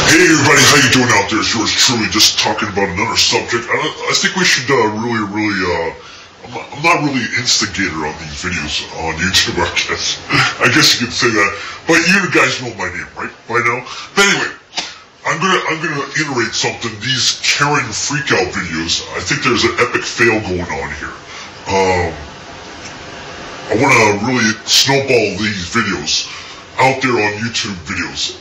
Hey everybody, how you doing out there? It's yours truly, just talking about another subject. I think we should I'm not really an instigator on these videos on YouTube, I guess. I guess you could say that. But you guys know my name, right? By now? But anyway, I'm gonna iterate something. These Karen freakout videos, I think there's an epic fail going on here. I wanna really snowball these videos out there on YouTube videos.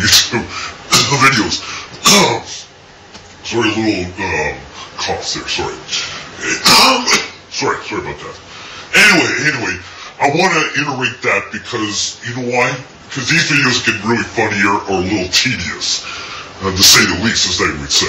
Sorry, a little cough there, sorry. Sorry about that. Anyway, I want to iterate that because, you know why? Because these videos get really funny or a little tedious, to say the least, as they would say.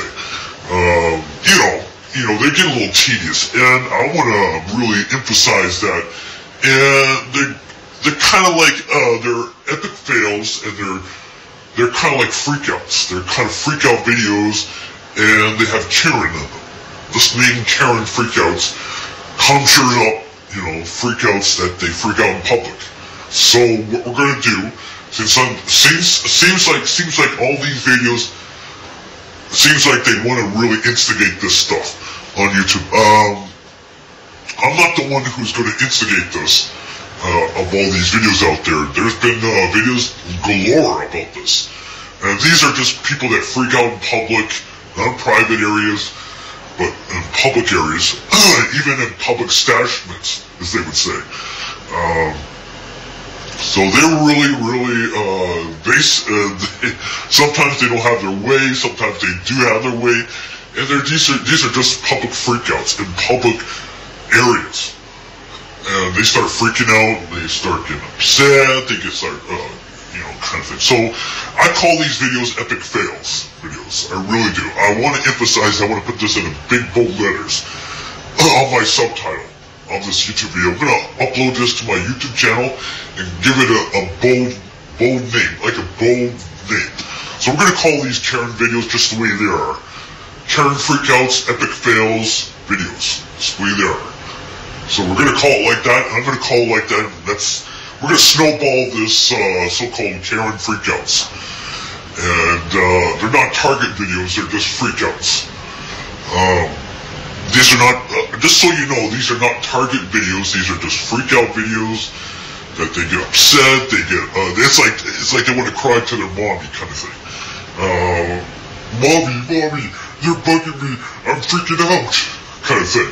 They get a little tedious, and I want to really emphasize that. And they're kind of like, they're epic fails, and they're kind of like freakouts. They're kind of freakout videos, and they have Karen in them. This name Karen freakouts conjures up, freakouts that they freak out in public. So what we're gonna do, since seems like all these videos, seems like they want to really instigate this stuff on YouTube. I'm not the one who's going to instigate this. Of all these videos out there, there's been videos galore about this. And these are just people that freak out in public, not in private areas, but in public areas, even in public establishments, as they would say. So they're really, sometimes they don't have their way, sometimes they do have their way, and these are just public freakouts in public areas. And they start freaking out, they start getting upset, they get kind of thing. So I call these videos epic fails videos. I really do. I want to emphasize, I want to put this in big bold letters on my subtitle of this YouTube video. I'm going to upload this to my YouTube channel and give it a bold name, like a bold name. So we're going to call these Karen videos just the way they are. Karen freakouts, epic fails videos. Just the way they are. So we're going to call it like that, and I'm going to call it like that. We're going to snowball this so-called Karen freakouts. And they're not target videos, they're just freakouts. These are not, just so you know, these are not target videos, these are just freakout videos that they get upset, they get, it's like they want to cry to their mommy kind of thing. Mommy, you're bugging me, I'm freaking out, kind of thing.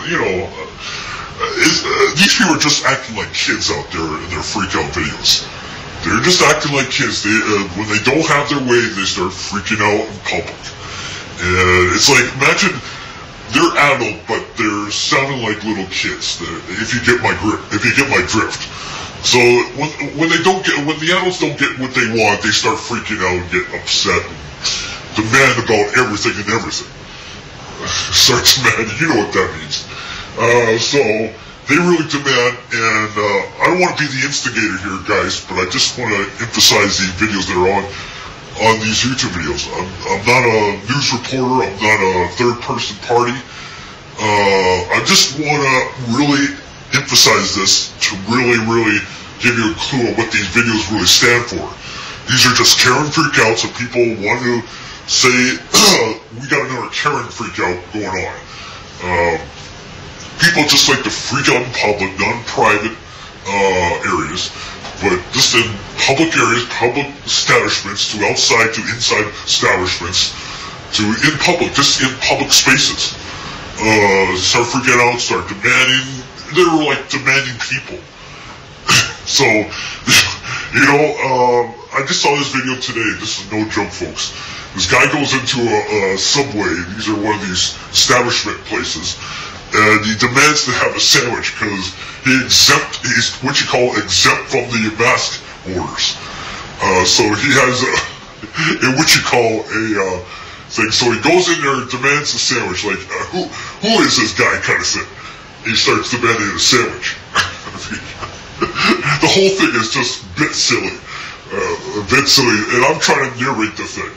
These people are just acting like kids out there in their freakout videos. They're just acting like kids. When they don't have their way, they start freaking out in public. And it's like, imagine they're adult, but they're sounding like little kids. If you get my drift. So when the adults don't get what they want, they start freaking out and get upset and demand about everything and everything. Start demanding, you know what that means. So they really demand, and I don't want to be the instigator here, guys, but I just want to emphasize these videos that are on these YouTube videos. I'm not a news reporter, I'm not a third-person party. I just want to really emphasize this to really give you a clue of what these videos really stand for. These are just Karen freakouts, and people want to say, we got another Karen freakout going on. People just like to freak out in public, not in private areas, but just in public areas, public establishments, to outside, to inside establishments, to in public, just in public spaces. Start freaking out, start demanding. They're like demanding people. So, I just saw this video today. This is no joke, folks. This guy goes into a Subway. These are one of these establishment places. And he demands to have a sandwich because he's what you call exempt from the mask orders. So he has what you call a thing. So he goes in there and demands a sandwich. Like, who is this guy kind of thing? He starts demanding a sandwich. The whole thing is just a bit silly. And I'm trying to narrate the thing.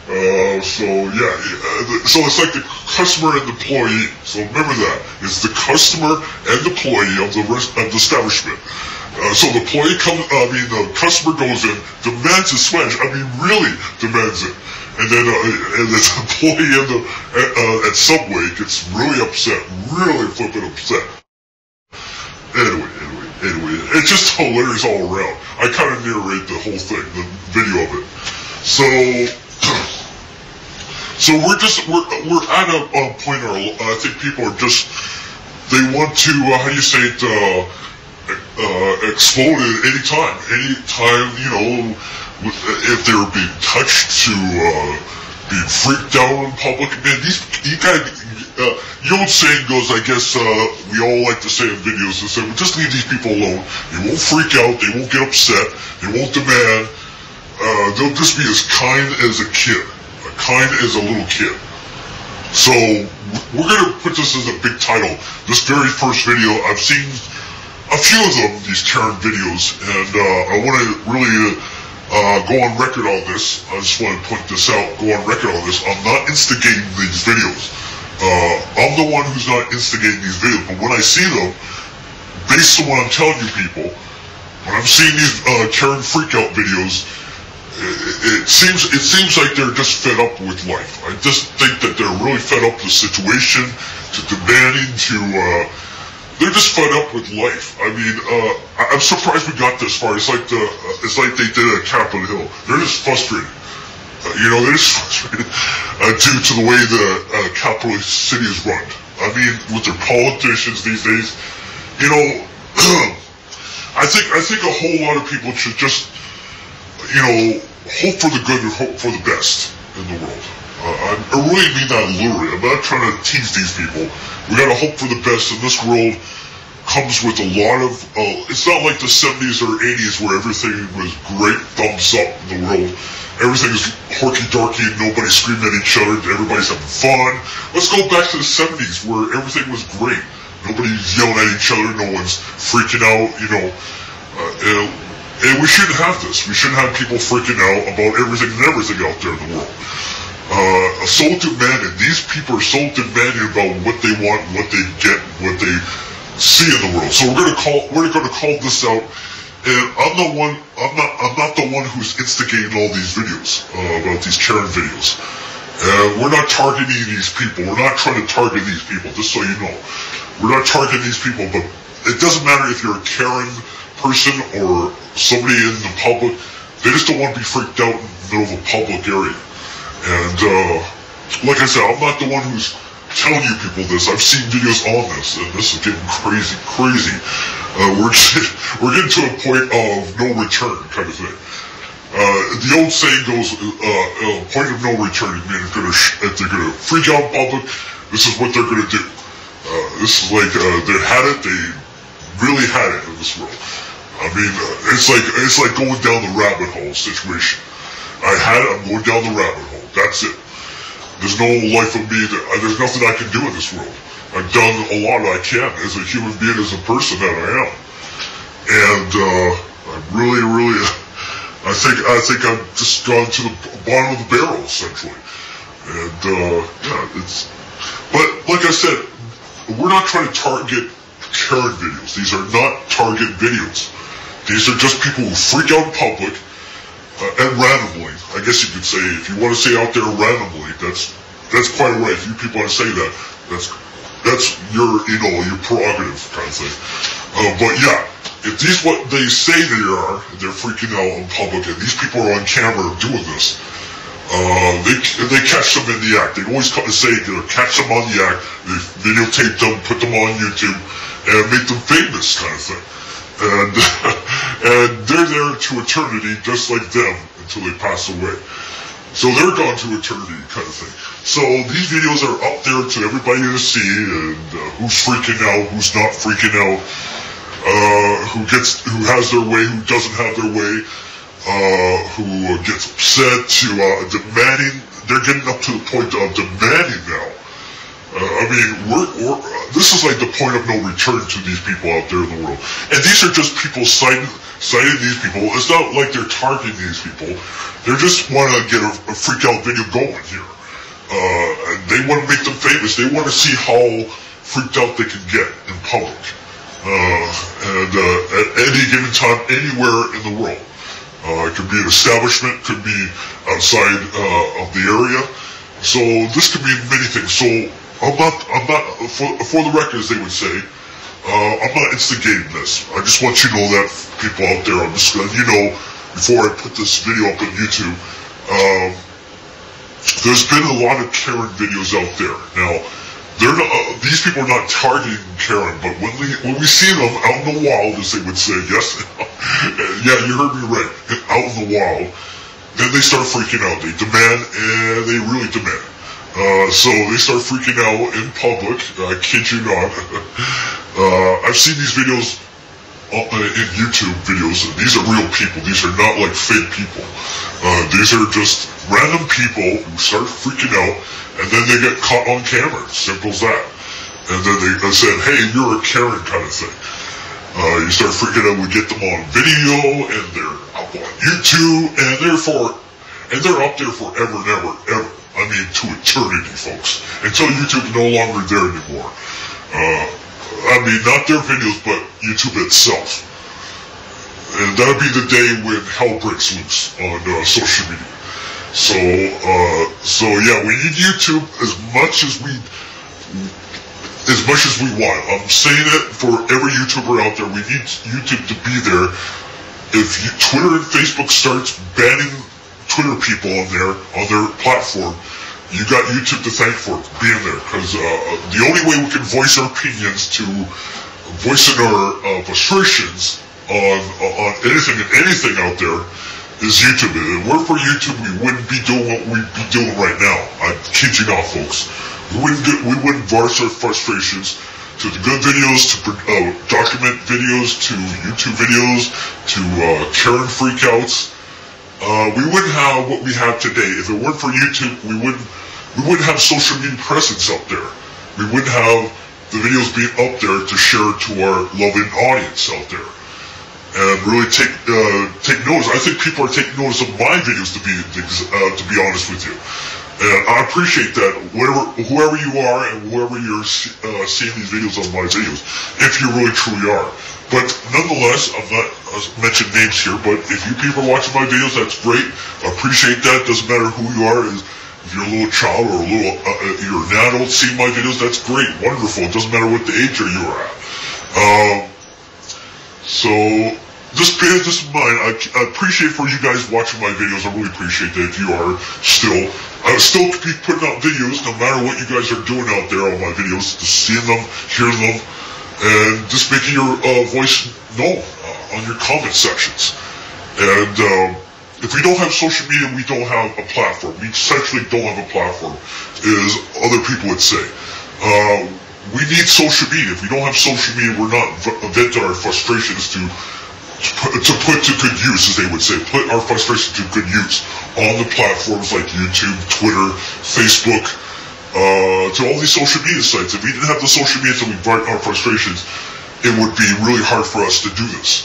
So it's like the customer and the employee. So remember that. It's the customer and the employee of the establishment. So the employee comes, the customer goes in, demands a sponge. I mean, really demands it. And then the employee at Subway gets really upset, really flipping upset. Anyway, it's just hilarious all around. I kind of narrate the whole thing, the video of it. So we're at a point where I think people are just, they want to, how do you say it, explode at any time, you know, if they're being touched, to being freaked out in public. Man, you guys, the old saying goes, I guess, we all like to say in videos, is that we just leave these people alone. They won't freak out, they won't get upset, they won't demand, they'll just be as kind as a kid, kind as a little kid. So, we're gonna put this as a big title. This very first video, I've seen a few of them, these Karen videos, and I want to really go on record on this. I just want to point this out, go on record on this. I'm not instigating these videos. I'm the one who's not instigating these videos, but when I see them, based on what I'm telling you people, when I'm seeing these Karen freakout videos, it seems like they're just fed up with life. I just think that they're really fed up with the situation, to demanding, they're just fed up with life. I mean, I'm surprised we got this far. It's like they did it at Capitol Hill. They're just frustrated. You know, they're just frustrated due to the way the capital city is run. I mean, with their politicians these days, you know, I think a whole lot of people should just, you know, hope for the good and hope for the best in the world. I really mean that literally. I'm not trying to tease these people. We gotta hope for the best, and this world comes with a lot of, it's not like the 70s or 80s where everything was great, thumbs up in the world. Everything is horky-dorky, nobody screaming at each other, everybody's having fun. Let's go back to the 70s where everything was great. Nobody's yelling at each other, no one's freaking out, you know. And we shouldn't have this. We shouldn't have people freaking out about everything and everything out there in the world. So demanding. These people are so demanding about what they want, what they get, what they see in the world. So we're gonna call this out. And I'm not the one who's instigating all these videos about these Karen videos. We're not targeting these people. We're not trying to target these people. Just so you know, we're not targeting these people. But it doesn't matter if you're a Karen person or somebody in the public. They just don't want to be freaked out in the middle of a public area. And like I said, I'm not the one who's telling you people this. I've seen videos on this, and this is getting crazy. We're getting to a point of no return kind of thing. The old saying goes, point of no return. I mean, if they're gonna freak out in public, this is what they're gonna do. This is like they had it. They really had it in this world. I mean, it's like going down the rabbit hole situation. I had it. I'm going down the rabbit hole. That's it. There's no life of me. There's nothing I can do in this world. I've done a lot I can as a human being, as a person that I am. And I'm really, I think I've just gone to the bottom of the barrel, essentially. And yeah, but like I said, we're not trying to target Karen videos. These are not target videos. These are just people who freak out in public. And randomly, I guess you could say, if you want to say out there randomly, that's quite right. If you people want to say that, that's your, you know, your prerogative kind of thing. But yeah, if these what they say they are, they're freaking out in public, and these people are on camera doing this, they catch them in the act. They always say, you know, catch them on the act, they videotape them, put them on YouTube, and make them famous kind of thing. And they're there to eternity, just like them, until they pass away. So they're gone to eternity, kind of thing. So these videos are up there to everybody to see, and who's freaking out, who's not freaking out, who has their way, who doesn't have their way, who gets upset, to demanding. They're getting up to the point of demanding now. I mean, this is like the point of no return to these people out there in the world. And these are just people citing these people. It's not like they're targeting these people. They just want to get a freak out video going here. And they want to make them famous. They want to see how freaked out they can get in public. and at any given time, anywhere in the world. It could be an establishment, could be outside of the area. So this could mean many things. So I'm not, for the record, as they would say, I'm not instigating this. I just want you to know that, people out there. I'm just letting you know, before I put this video up on YouTube, there's been a lot of Karen videos out there. Now, they're not, these people are not targeting Karen, but when we see them out in the wild, as they would say, yes, yeah, you heard me right, out in the wild, then they start freaking out. They demand, and they really demand. So they start freaking out in public. I kid you not. I've seen these videos in YouTube videos. These are real people. These are not like fake people. These are just random people who start freaking out, and then they get caught on camera. Simple as that. And then they said, "Hey, you're a Karen," kind of thing. You start freaking out. We get them on video, and they're up on YouTube, and they're up there forever and ever. I mean, to eternity, folks. Until YouTube's no longer there anymore. I mean, not their videos, but YouTube itself. And that'll be the day when hell breaks loose on social media. So yeah, we need YouTube as much as we want. I'm saying it for every YouTuber out there. We need YouTube to be there. If Twitter and Facebook starts banning Twitter people on their platform, you got YouTube to thank for being there, because the only way we can voice our opinions, to voicing our frustrations on anything out there, is YouTube. If it weren't for YouTube, we wouldn't be doing what we'd be doing right now. I kid you not, folks. We wouldn't voice our frustrations to the good videos, to document videos, to YouTube videos, to Karen freakouts. We wouldn't have what we have today. If it weren't for YouTube, we wouldn't have social media presence out there. We wouldn't have the videos being up there to share to our loving audience out there. And really take notice. I think people are taking notice of my videos, to be honest with you. And I appreciate that, whoever you are and whoever you're seeing these videos on my videos, if you really truly are. But nonetheless, I'm not mentioning names here, but if you people are watching my videos, that's great. I appreciate that. Doesn't matter who you are. If you're a little child or you're an adult seeing my videos, that's great, wonderful. It doesn't matter what the age you are at. So just bear this in mind. I appreciate for you guys watching my videos. I really appreciate that. If you are still, I will still be putting out videos no matter what you guys are doing out there on my videos. Just seeing them, hearing them, and just making your voice known on your comment sections. And if we don't have social media, we don't have a platform. We essentially don't have a platform, as other people would say. We need social media. If we don't have social media, we're not venting our frustrations to put to good use, as they would say. Put our frustration to good use on the platforms like YouTube, Twitter, Facebook, to all these social media sites. If we didn't have the social media to vent our frustrations, it would be really hard for us to do this.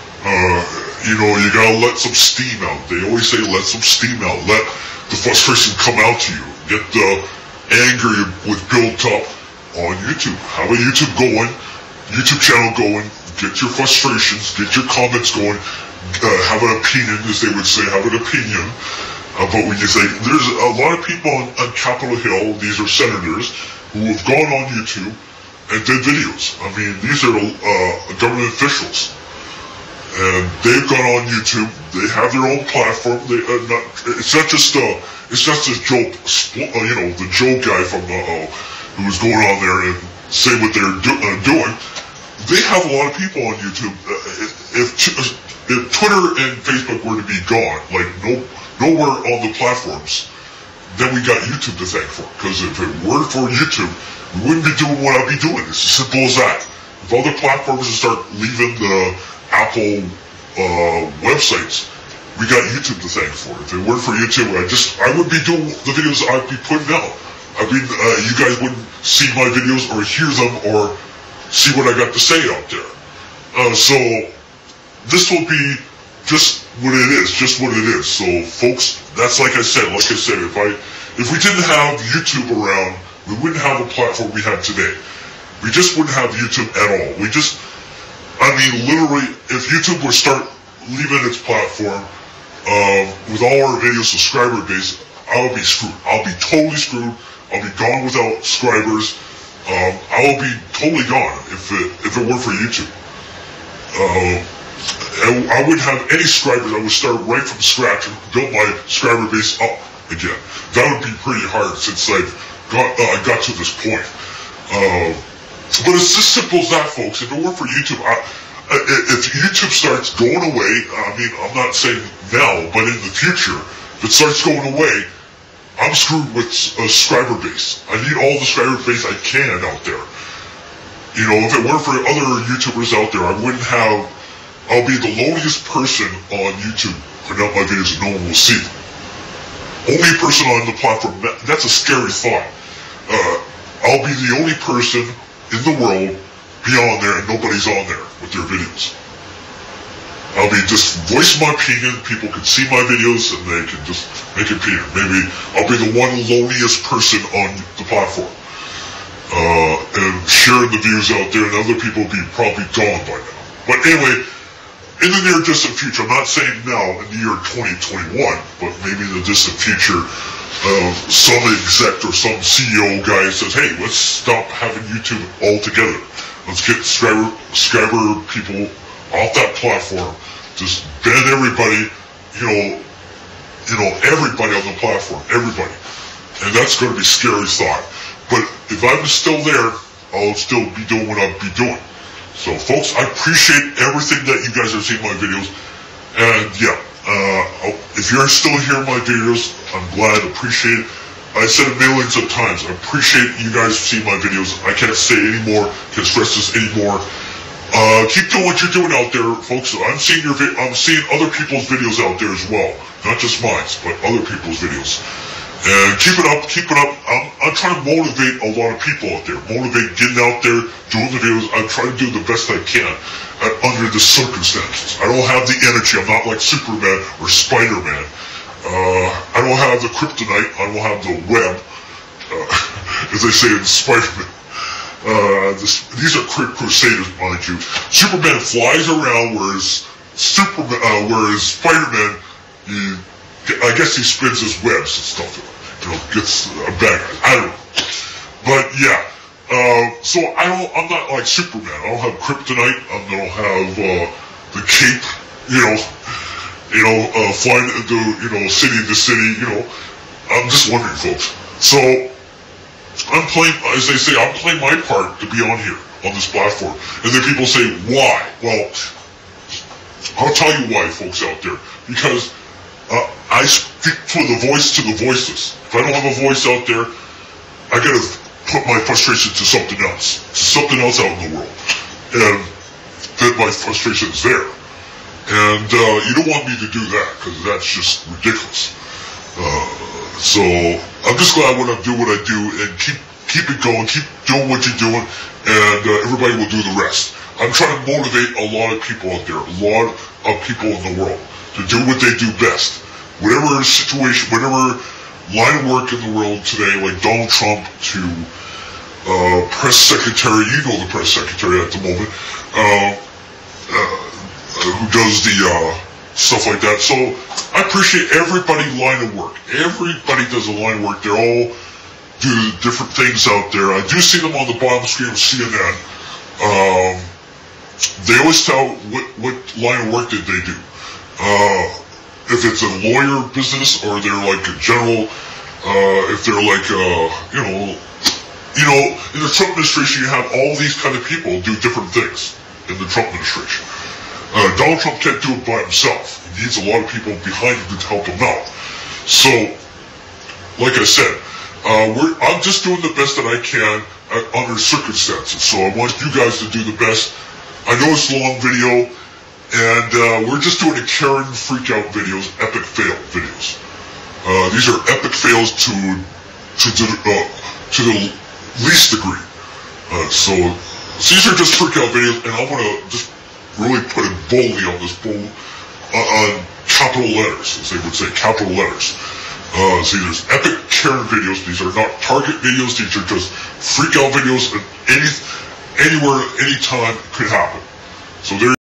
You know, you gotta let some steam out. They always say let some steam out. Let the frustration come out to you. Get the anger with built up on YouTube. Have a YouTube going, YouTube channel going. Get your frustrations, get your comments going. Have an opinion, as they would say. Have an opinion about what you say. There's a lot of people on Capitol Hill. These are senators who have gone on YouTube and did videos. I mean, these are government officials. And they've gone on YouTube. They have their own platform. It's not just a Joe, you know, the Joe guy from who was going on there and say what they're doing. They have a lot of people on YouTube. If Twitter and Facebook were to be gone, like nowhere on the platforms, then we got YouTube to thank for. Because if it weren't for YouTube, we wouldn't be doing what I'd be doing. It's as simple as that. If other platforms start leaving the Apple websites, we got YouTube to thank for. If it weren't for YouTube, I would be doing the videos I'd be putting out. I mean, you guys wouldn't see my videos or hear them or see what I got to say out there. So this will be just what it is, So folks, that's like I said, if we didn't have YouTube around, we wouldn't have a platform we have today. We just wouldn't have YouTube at all. I mean, literally, if YouTube would start leaving its platform with all our video subscriber base, I would be screwed. I'll be totally screwed. I'll be gone without subscribers. I will be totally gone if it weren't for YouTube. I wouldn't have any subscribers. I would start right from scratch and build my subscriber base up again. That would be pretty hard since I got to this point. But it's as simple as that, folks. If it weren't for YouTube, if YouTube starts going away, I mean, I'm not saying now, but in the future, if it starts going away, I'm screwed with a subscriber base. I need all the subscriber base I can out there. You know, if it weren't for other YouTubers out there, I'll be the loneliest person on YouTube putting out my videos and no one will see them. Only person on the platform, that's a scary thought. I'll be the only person in the world be on there and nobody's on there with their videos. I'll be just voicing my opinion, people can see my videos and they can just make an opinion. Maybe I'll be the one loneliest person on the platform. And sharing the views out there and other people will be probably gone by now. But anyway, in the near distant future, I'm not saying now in the year 2021, but maybe in the distant future, some exec or some CEO guy says, hey, let's stop having YouTube altogether. Let's get subscriber people off that platform. Just ban everybody, everybody on the platform, everybody. And that's going to be a scary thought. But if I'm still there, I'll still be doing what I'll be doing. So folks, I appreciate everything that you guys are seeing my videos. And yeah, if you're still hearing my videos, I'm glad, appreciate it. I said it millions of times, I appreciate you guys seeing my videos. I can't say anymore, can't stress this anymore. Keep doing what you're doing out there, folks. I'm seeing other people's videos out there as well. Not just mine, but other people's videos. And keep it up, keep it up. I'm trying to motivate a lot of people out there. Motivate getting out there, doing the videos. I'm trying to do the best I can under the circumstances. I don't have the energy. I'm not like Superman or Spider-Man. I don't have the kryptonite. I don't have the web, as they say in Spider-Man. These are crusaders, mind you. Superman flies around, whereas Spider-Man, I guess he spins his webs and stuff. Gets a bag. I don't know. But yeah, so I'm not like Superman. I don't have kryptonite. I don't have the cape. Flying into city to city. I'm just wondering, folks. So I'm playing, as they say, I'm playing my part to be on here on this platform. And then people say, why? Well, I'll tell you why, folks out there. Because I speak to the voiceless. If I don't have a voice out there, I gotta put my frustration to something else out in the world. And then my frustration is there. And you don't want me to do that, because that's just ridiculous. So I'm just glad when I do what I do, and keep it going, keep doing what you're doing, and everybody will do the rest. I'm trying to motivate a lot of people out there, a lot of people in the world, to do what they do best. Whatever situation, whatever line of work in the world today, like Donald Trump to press secretary, the press secretary at the moment, who does the stuff like that. So I appreciate everybody's line of work. Everybody does a line of work. They all do different things out there. I do see them on the bottom screen of CNN. They always tell what line of work did they do. If it's a lawyer business, or they're like a general, if they're like, in the Trump administration, you have all these kind of people do different things in the Trump administration. Donald Trump can't do it by himself. He needs a lot of people behind him to help him out. So, like I said, I'm just doing the best that I can under circumstances. So I want you guys to do the best. I know it's a long video, and we're just doing a Karen freak-out videos, epic fail videos. These are epic fails to the least degree. So these are just freak-out videos, and I want to just really put it boldly on this on capital letters, as they would say, capital letters. See, there's epic Karen videos. These are not target videos. These are just freak-out videos, and anywhere, anytime it could happen. So there